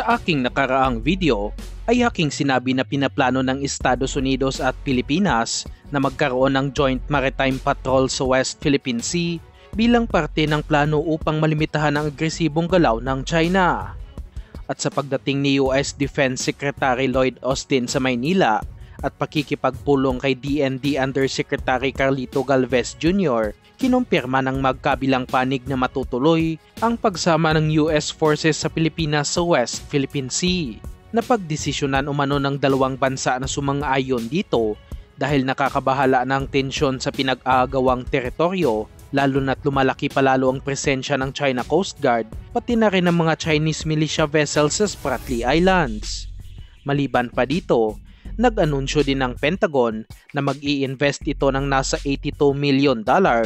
Sa aking nakaraang video ay aking sinabi na pinaplano ng Estados Unidos at Pilipinas na magkaroon ng Joint Maritime Patrol sa West Philippine Sea bilang parte ng plano upang malimitahan ang agresibong galaw ng China. At sa pagdating ni US Defense Secretary Lloyd Austin sa Maynila at pakikipagpulong kay DND Undersecretary Carlito Galvez Jr., kinumpirma ng magkabilang panig na matutuloy ang pagsama ng US forces sa Pilipinas sa West Philippine Sea. Napagdesisyonan umano ng dalawang bansa na sumang-ayon dito dahil nakakabahala ng tensyon sa pinag-aagawang teritoryo, lalo na't lumalaki palalo ang presensya ng China Coast Guard pati na rin ng mga Chinese militia vessels sa Spratly Islands. Maliban pa dito, nag-anunsyo din ng Pentagon na mag-i-invest ito ng nasa $82 million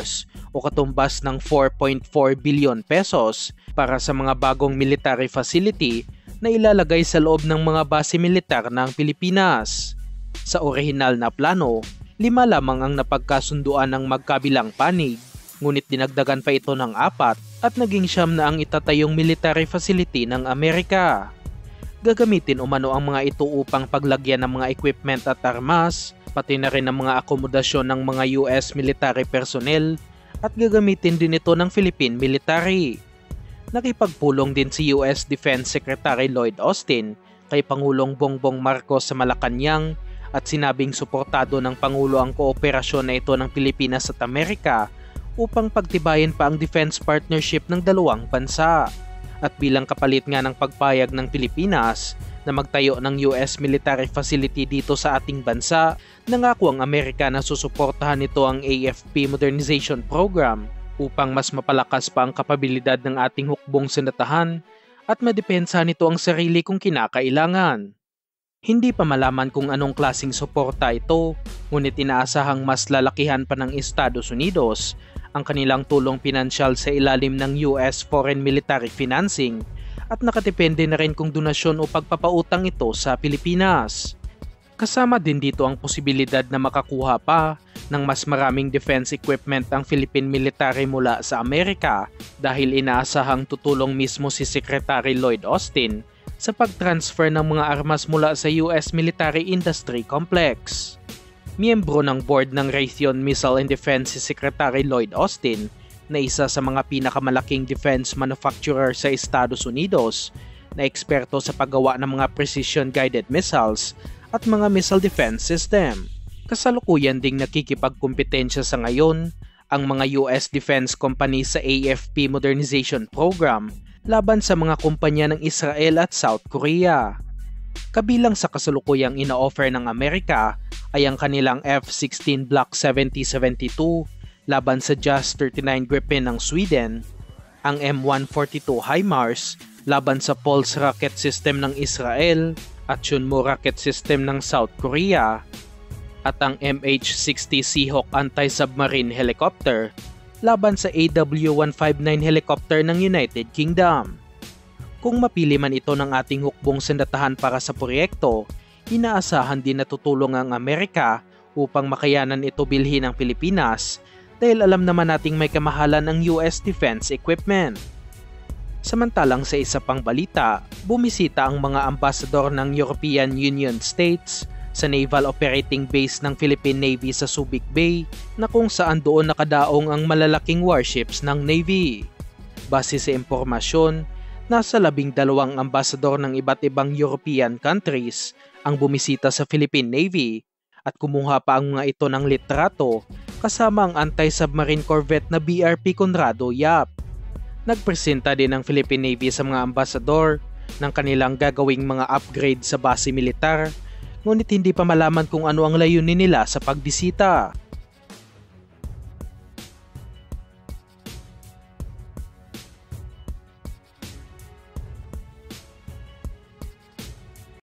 o katumbas ng 4.4 billion pesos para sa mga bagong military facility na ilalagay sa loob ng mga base militar ng Pilipinas. Sa orihinal na plano, 5 lamang ang napagkasunduan ng magkabilang panig, ngunit dinagdagan pa ito ng 4 at naging 9 na ang itatayong military facility ng Amerika. Gagamitin umano ang mga ito upang paglagyan ng mga equipment at armas, pati na rin ang mga akomodasyon ng mga US military personnel at gagamitin din ito ng Philippine military. Nakipagpulong din si US Defense Secretary Lloyd Austin kay Pangulong Bongbong Marcos sa Malacanang at sinabing suportado ng Pangulo ang kooperasyon na ito ng Pilipinas at Amerika upang pagtibayin pa ang defense partnership ng dalawang bansa. At bilang kapalit nga ng pagpayag ng Pilipinas na magtayo ng US military facility dito sa ating bansa, nangako ang Amerika na susuportahan nito ang AFP Modernization Program upang mas mapalakas pa ang kapabilidad ng ating hukbong senatahan at madepensa nito ang sarili kung kinakailangan. Hindi pa malaman kung anong klaseng suporta ito, ngunit inaasahang mas lalakihan pa ng Estados Unidos ang kanilang tulong pinansyal sa ilalim ng US Foreign Military Financing at nakatipende na rin kung donasyon o pagpapautang ito sa Pilipinas. Kasama din dito ang posibilidad na makakuha pa ng mas maraming defense equipment ang Philippine military mula sa Amerika dahil inaasahang tutulong mismo si Secretary Lloyd Austin sa pag-transfer ng mga armas mula sa US Military Industry Complex. Miyembro ng board ng Raytheon Missile and Defense si Secretary Lloyd Austin na isa sa mga pinakamalaking defense manufacturer sa Estados Unidos na eksperto sa paggawa ng mga precision-guided missiles at mga missile defense system. Kasalukuyan ding nakikipagkumpetensya sa ngayon ang mga US defense company sa AFP Modernization Program laban sa mga kumpanya ng Israel at South Korea. Kabilang sa kasalukuyang ina-offer ng Amerika ay ang kanilang F-16 Block 70-72 laban sa JAS-39 Gripen ng Sweden, ang M142 HIMARS laban sa Pulse rocket system ng Israel at Chunmoo rocket system ng South Korea, at ang MH-60 Seahawk anti-submarine helicopter laban sa AW-159 helicopter ng United Kingdom. Kung mapili man ito ng ating hukbong sendatahan para sa proyekto, inaasahan din na tutulong ang Amerika upang makayanan ito bilhin ng Pilipinas dahil alam naman nating may kamahalan ng US defense equipment. Samantalang sa isa pang balita, bumisita ang mga ambasador ng European Union States sa Naval Operating Base ng Philippine Navy sa Subic Bay na kung saan doon nakadaong ang malalaking warships ng Navy. Base sa impormasyon, nasa 12 ambasador ng iba't ibang European countries ang bumisita sa Philippine Navy at kumuha pa ang mga ito ng litrato kasama ang anti-submarine corvette na BRP Conrado Yap. Nagpresenta din ang Philippine Navy sa mga ambasador ng kanilang gagawing mga upgrade sa base militar, ngunit hindi pa malaman kung ano ang layunin nila sa pagbisita.